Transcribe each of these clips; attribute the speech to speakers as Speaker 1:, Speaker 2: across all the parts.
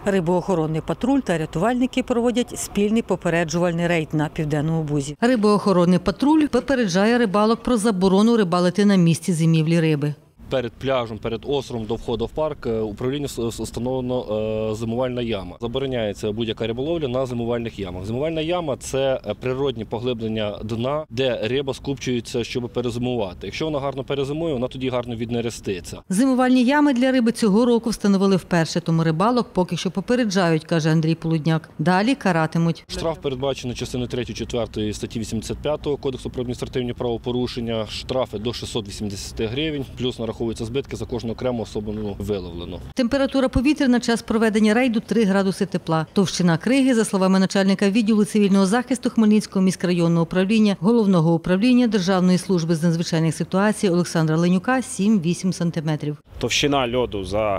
Speaker 1: Рибоохоронний патруль та рятувальники проводять спільний попереджувальний рейд на Південному Бузі. Рибоохоронний патруль попереджає рибалок про заборону рибалити на місці зимівлі риби.
Speaker 2: Перед пляжем, перед островом до входу в парк управління встановлено зимувальна яма. Забороняється будь-яка риболовля на зимувальних ямах. Зимувальна яма – це природні поглиблення дна, де риба скупчується, щоб перезимувати. Якщо вона гарно перезимує, вона тоді гарно віднереститься.
Speaker 1: Зимувальні ями для риби цього року встановили вперше, тому рибалок поки що попереджають, каже Андрій Полудняк. Далі каратимуть.
Speaker 2: Штраф передбачено частиною 3-4 статті 85 Кодексу про адміністративні правопорушення. Штрафи до 680 гривень, плюс нараховуються збитки за кожну окрему особу виловлену.
Speaker 1: Температура повітря на час проведення рейду 3 градуси тепла. Товщина криги, за словами начальника відділу цивільного захисту Хмельницького міськрайонного управління, Головного управління Державної служби з надзвичайних ситуацій Олександра Ленюка – 7-8 сантиметрів.
Speaker 3: Товщина льоду за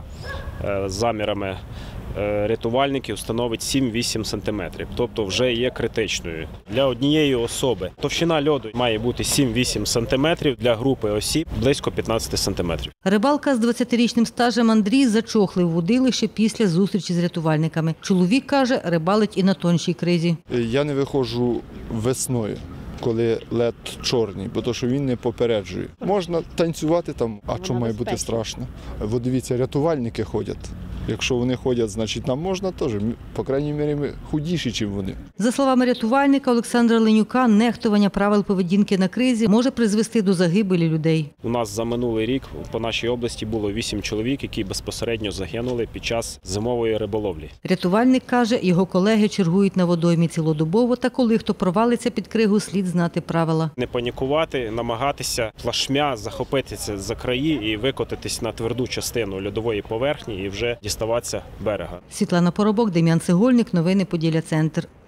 Speaker 3: замірами рятувальників становить 7-8 сантиметрів, тобто вже є критичною. Для однієї особи товщина льоду має бути 7-8 сантиметрів, для групи осіб – близько 15 сантиметрів.
Speaker 1: Рибалка з 20-річним стажем Андрій зачохлив водилище після зустрічі з рятувальниками. Чоловік, каже, рибалить і на тоншій кризі.
Speaker 4: Я не виходжу весною, коли лед чорний, бо то, що він не попереджує. Можна танцювати там, а чому має бути страшно? Бо дивіться, рятувальники ходять. Якщо вони ходять, значить нам можна теж. По крайній мірі, ми худіші, ніж вони.
Speaker 1: За словами рятувальника Олександра Ленюка, нехтування правил поведінки на кризі може призвести до загибелі людей.
Speaker 3: У нас за минулий рік по нашій області було 8 чоловік, які безпосередньо загинули під час зимової риболовлі.
Speaker 1: Рятувальник каже, його колеги чергують на водоймі цілодобово, та коли хто провалиться під кригу, слід знати правила.
Speaker 3: Не панікувати, намагатися плашмя захопитися за краї і викотитись на тверду частину льодової поверхні і вже діставатися берега.
Speaker 1: Світлана Поробок, Дем'ян Цегольник, новини Поділля Центр.